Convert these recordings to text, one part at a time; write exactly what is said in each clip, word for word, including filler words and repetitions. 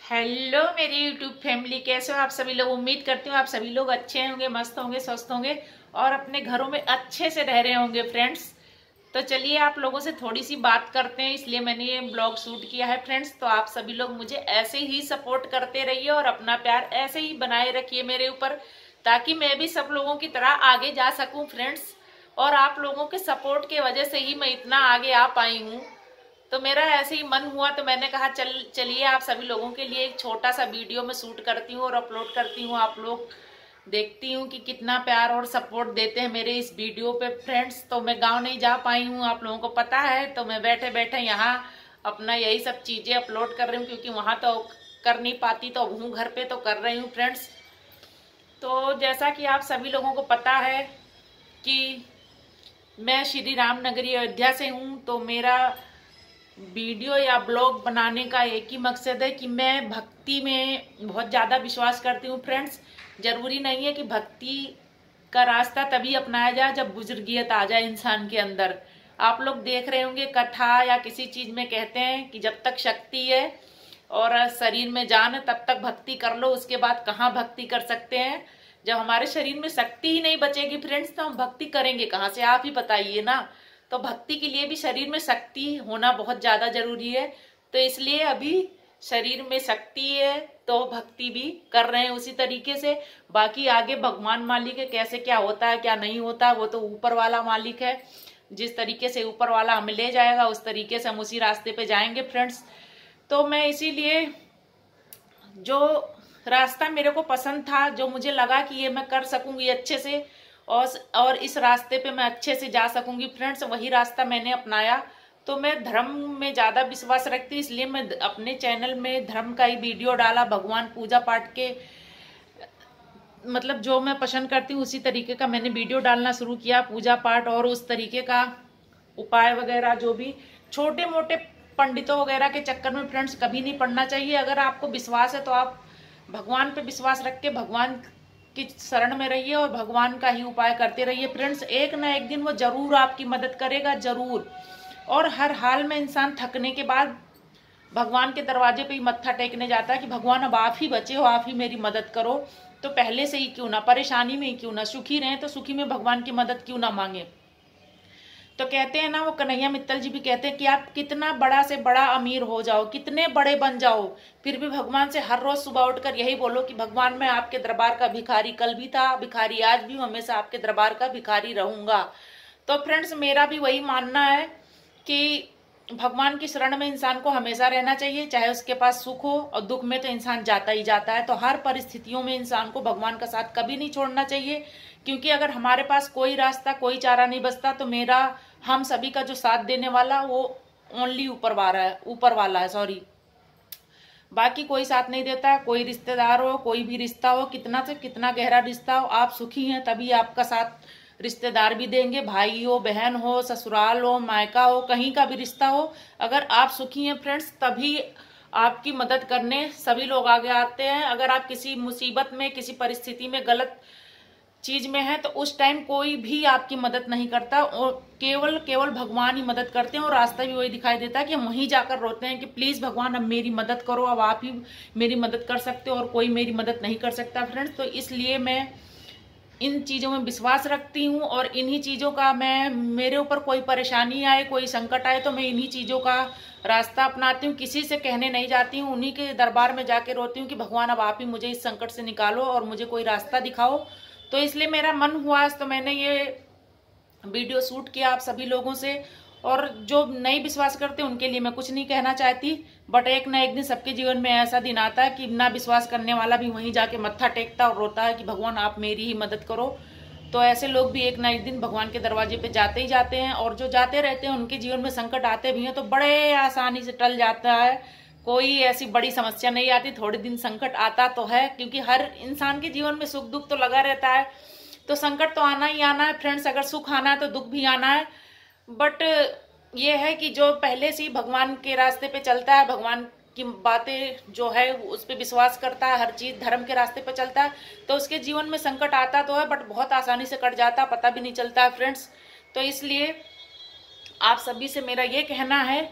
Hello मेरी YouTube family, कैसे हो आप सभी लोग। उम्मीद करती हूँ आप सभी लोग अच्छे होंगे, मस्त होंगे, स्वस्थ होंगे और अपने घरों में अच्छे से रह रहे होंगे फ्रेंड्स। तो चलिए आप लोगों से थोड़ी सी बात करते हैं, इसलिए मैंने ये ब्लॉग शूट किया है फ्रेंड्स। तो आप सभी लोग मुझे ऐसे ही सपोर्ट करते रहिए और अपना प्यार ऐसे ही बनाए रखिए मेरे ऊपर, ताकि मैं भी सब लोगों की तरह आगे जा सकूं फ्रेंड्स। और आप लोगों के सपोर्ट की वजह से ही मैं इतना आगे आ पाई हूँ। तो मेरा ऐसे ही मन हुआ तो मैंने कहा चल चलिए आप सभी लोगों के लिए एक छोटा सा वीडियो में शूट करती हूँ और अपलोड करती हूँ। आप लोग देखती हूँ कि कितना प्यार और सपोर्ट देते हैं मेरे इस वीडियो पे फ्रेंड्स। तो मैं गांव नहीं जा पाई हूँ, आप लोगों को पता है, तो मैं बैठे बैठे यहाँ अपना यही सब चीज़ें अपलोड कर रही हूँ, क्योंकि वहाँ तो कर नहीं पाती, तो हूँ घर पे तो कर रही हूँ फ्रेंड्स। तो जैसा कि आप सभी लोगों को पता है कि मैं श्री राम नगरी अयोध्या से हूँ। तो मेरा वीडियो या ब्लॉग बनाने का एक ही मकसद है कि मैं भक्ति में बहुत ज़्यादा विश्वास करती हूँ फ्रेंड्स। ज़रूरी नहीं है कि भक्ति का रास्ता तभी अपनाया जाए जब बुजुर्गियत आ जाए इंसान के अंदर। आप लोग देख रहे होंगे कथा या किसी चीज़ में कहते हैं कि जब तक शक्ति है और शरीर में जान है तब तक भक्ति कर लो, उसके बाद कहाँ भक्ति कर सकते हैं। जब हमारे शरीर में शक्ति ही नहीं बचेगी फ्रेंड्स तो हम भक्ति करेंगे कहाँ से, आप ही बताइए ना। तो भक्ति के लिए भी शरीर में शक्ति होना बहुत ज्यादा जरूरी है। तो इसलिए अभी शरीर में शक्ति है तो भक्ति भी कर रहे हैं उसी तरीके से। बाकी आगे भगवान मालिक है, कैसे क्या होता है क्या नहीं होता वो तो ऊपर वाला मालिक है। जिस तरीके से ऊपर वाला हमें ले जाएगा उस तरीके से हम उसी रास्ते पे जाएंगे फ्रेंड्स। तो मैं इसीलिए जो रास्ता मेरे को पसंद था, जो मुझे लगा कि ये मैं कर सकूंगी अच्छे से और और इस रास्ते पे मैं अच्छे से जा सकूंगी फ्रेंड्स, वही रास्ता मैंने अपनाया। तो मैं धर्म में ज़्यादा विश्वास रखती हूँ, इसलिए मैं अपने चैनल में धर्म का ही वीडियो डाला। भगवान पूजा पाठ के मतलब जो मैं पसंद करती हूँ उसी तरीके का मैंने वीडियो डालना शुरू किया, पूजा पाठ और उस तरीके का उपाय वगैरह। जो भी छोटे मोटे पंडितों वगैरह के चक्कर में फ्रेंड्स कभी नहीं पड़ना चाहिए। अगर आपको विश्वास है तो आप भगवान पे विश्वास रख के भगवान की शरण में रहिए और भगवान का ही उपाय करते रहिए फ्रेंड्स। एक ना एक दिन वो जरूर आपकी मदद करेगा, जरूर। और हर हाल में इंसान थकने के बाद भगवान के दरवाजे पे ही मत्था टेकने जाता है कि भगवान अब आप ही बचे हो, आप ही मेरी मदद करो। तो पहले से ही क्यों ना, परेशानी में ही क्यों ना, सुखी रहें तो सुखी में भगवान की मदद क्यों ना मांगे। तो कहते हैं ना, वो कन्हैया मित्तल जी भी कहते हैं कि आप कितना बड़ा से बड़ा अमीर हो जाओ, कितने बड़े बन जाओ, फिर भी भगवान से हर रोज सुबह उठकर यही बोलो कि भगवान मैं आपके दरबार का भिखारी, कल भी था भिखारी, आज भी हमेशा आपके दरबार का भिखारी रहूंगा। तो फ्रेंड्स मेरा भी वही मानना है कि भगवान की शरण में इंसान को हमेशा रहना चाहिए, चाहे उसके पास सुख हो, और दुख में तो इंसान जाता ही जाता है। तो हर परिस्थितियों में इंसान को भगवान का साथ कभी नहीं छोड़ना चाहिए, क्योंकि अगर हमारे पास कोई रास्ता कोई चारा नहीं बचता तो मेरा हम सभी का जो साथ देने वाला वो ओनली ऊपर वाला है, ऊपर वाला है सॉरी, बाकी कोई साथ नहीं देता। कोई रिश्तेदार हो, कोई भी रिश्ता हो, कितना से कितना गहरा रिश्ता हो, आप सुखी हैं तभी आपका साथ रिश्तेदार भी देंगे। भाई हो, बहन हो, ससुराल हो, मायका हो, कहीं का भी रिश्ता हो, अगर आप सुखी हैं फ्रेंड्स तभी आपकी मदद करने सभी लोग आगे आते हैं। अगर आप किसी मुसीबत में, किसी परिस्थिति में, गलत चीज में है तो उस टाइम कोई भी आपकी मदद नहीं करता और केवल केवल भगवान ही मदद करते हैं। और रास्ता भी वही दिखाई देता है कि हम वहीं जाकर रोते हैं कि प्लीज भगवान अब मेरी मदद करो, अब आप ही मेरी मदद कर सकते हो और कोई मेरी मदद नहीं कर सकता फ्रेंड्स। तो इसलिए मैं इन चीज़ों में विश्वास रखती हूँ और इन्हीं चीज़ों का मैं, मेरे ऊपर कोई परेशानी आए, कोई संकट आए तो मैं इन्हीं चीज़ों का रास्ता अपनाती हूँ, किसी से कहने नहीं जाती हूँ, उन्हीं के दरबार में जाके रोती हूँ कि भगवान अब आप ही मुझे इस संकट से निकालो और मुझे कोई रास्ता दिखाओ। तो इसलिए मेरा मन हुआ आज तो मैंने ये वीडियो शूट किया आप सभी लोगों से। और जो नहीं विश्वास करते उनके लिए मैं कुछ नहीं कहना चाहती, बट एक ना एक दिन सबके जीवन में ऐसा दिन आता है कि ना विश्वास करने वाला भी वहीं जाके मत्था टेकता और रोता है कि भगवान आप मेरी ही मदद करो। तो ऐसे लोग भी एक ना एक दिन भगवान के दरवाजे पे जाते ही जाते हैं, और जो जाते रहते हैं उनके जीवन में संकट आते भी हैं तो बड़े आसानी से टल जाता है, कोई ऐसी बड़ी समस्या नहीं आती। थोड़े दिन संकट आता तो है, क्योंकि हर इंसान के जीवन में सुख दुख तो लगा रहता है, तो संकट तो आना ही आना है फ्रेंड्स। अगर सुख आना है तो दुख भी आना है, बट ये है कि जो पहले से ही भगवान के रास्ते पे चलता है, भगवान की बातें जो है उस पर विश्वास करता है, हर चीज धर्म के रास्ते पे चलता है, तो उसके जीवन में संकट आता तो है बट बहुत आसानी से कट जाता, पता भी नहीं चलता है फ्रेंड्स। तो इसलिए आप सभी से मेरा ये कहना है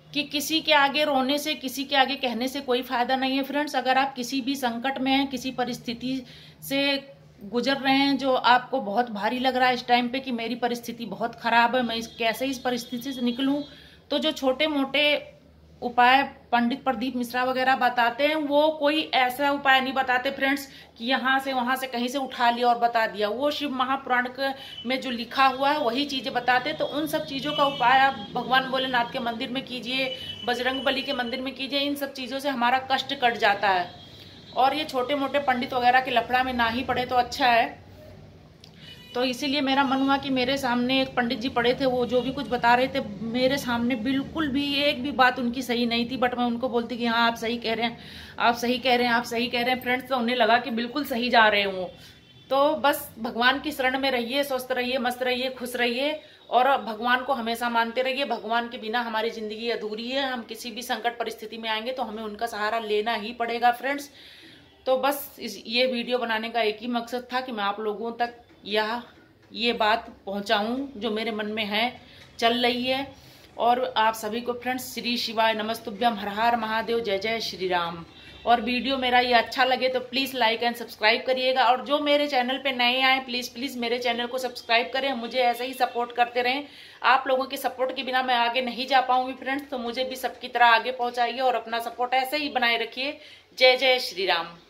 कि किसी के आगे रोने से, किसी के आगे कहने से कोई फायदा नहीं है फ्रेंड्स। अगर आप किसी भी संकट में हैं, किसी परिस्थिति से गुजर रहे हैं जो आपको बहुत भारी लग रहा है इस टाइम पे कि मेरी परिस्थिति बहुत खराब है, मैं इस कैसे इस परिस्थिति से निकलूं, तो जो छोटे मोटे उपाय पंडित प्रदीप मिश्रा वगैरह बताते हैं, वो कोई ऐसा उपाय नहीं बताते फ्रेंड्स कि यहाँ से वहां से कहीं से उठा लिया और बता दिया। वो शिव महापुराण में जो लिखा हुआ है वही चीजें बताते हैं। तो उन सब चीजों का उपाय आप भगवान भोलेनाथ के मंदिर में कीजिए, बजरंग बली के मंदिर में कीजिए। इन सब चीजों से हमारा कष्ट कट जाता है और ये छोटे मोटे पंडित वगैरह के लफड़ा में ना ही पड़े तो अच्छा है। तो इसीलिए मेरा मन हुआ कि मेरे सामने एक पंडित जी पड़े थे, वो जो भी कुछ बता रहे थे मेरे सामने बिल्कुल भी एक भी बात उनकी सही नहीं थी, बट मैं उनको बोलती कि हाँ आप सही कह रहे हैं, आप सही कह रहे हैं, आप सही कह रहे हैं फ्रेंड्स। तो उन्हें लगा कि बिल्कुल सही जा रहे हूँ। तो बस भगवान की शरण में रहिए, स्वस्थ रहिए, मस्त रहिए, खुश रहिए और भगवान को हमेशा मानते रहिए। भगवान के बिना हमारी जिंदगी अधूरी है। हम किसी भी संकट परिस्थिति में आएंगे तो हमें उनका सहारा लेना ही पड़ेगा फ्रेंड्स। तो बस इस ये वीडियो बनाने का एक ही मकसद था कि मैं आप लोगों तक यह ये बात पहुंचाऊं जो मेरे मन में है, चल रही है। और आप सभी को फ्रेंड्स श्री शिवाय नमस्तुभ्यम, हर हर महादेव, जय जय श्री राम। और वीडियो मेरा ये अच्छा लगे तो प्लीज़ लाइक एंड सब्सक्राइब करिएगा। और जो मेरे चैनल पे नए आए प्लीज़ प्लीज़ मेरे चैनल को सब्सक्राइब करें, मुझे ऐसे ही सपोर्ट करते रहें। आप लोगों के सपोर्ट के बिना मैं आगे नहीं जा पाऊंगी फ्रेंड्स। तो मुझे भी सबकी तरह आगे पहुंचाइए और अपना सपोर्ट ऐसे ही बनाए रखिए। जय जय श्री राम।